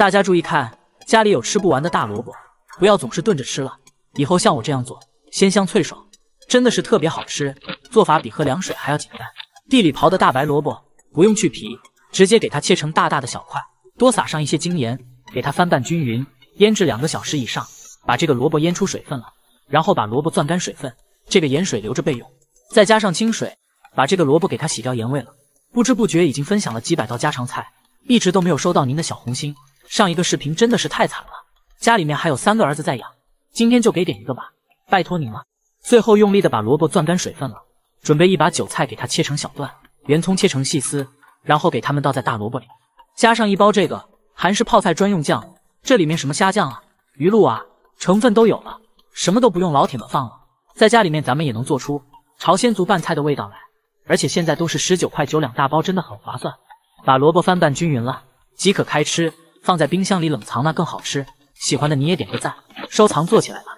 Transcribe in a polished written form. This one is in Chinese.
大家注意看，家里有吃不完的大萝卜，不要总是炖着吃了。以后像我这样做，鲜香脆爽，真的是特别好吃。做法比喝凉水还要简单。地里刨的大白萝卜，不用去皮，直接给它切成大大的小块，多撒上一些精盐，给它翻拌均匀，腌制2个小时以上，把这个萝卜腌出水分了，然后把萝卜攥干水分，这个盐水留着备用。再加上清水，把这个萝卜给它洗掉盐味了。不知不觉已经分享了几百道家常菜，一直都没有收到您的小红心。上一个视频真的是太惨了，家里面还有3个儿子在养，今天就给点一个吧，拜托您了。最后用力的把萝卜攥干水分了，准备一把韭菜给它切成小段，圆葱切成细丝，然后给它们倒在大萝卜里，加上1包这个韩式泡菜专用酱，这里面什么虾酱啊、鱼露啊，成分都有了，什么都不用老铁们放了。在家里面咱们也能做出朝鲜族拌菜的味道来，而且现在都是19块9两大包，真的很划算。把萝卜翻拌均匀了，即可开吃，放在冰箱里冷藏那更好吃。喜欢的你也点个赞，收藏做起来吧。